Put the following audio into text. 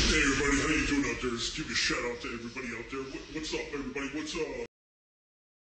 Hey everybody, how you doing out there? Just give a shout out to everybody out there. What's up everybody? What's up?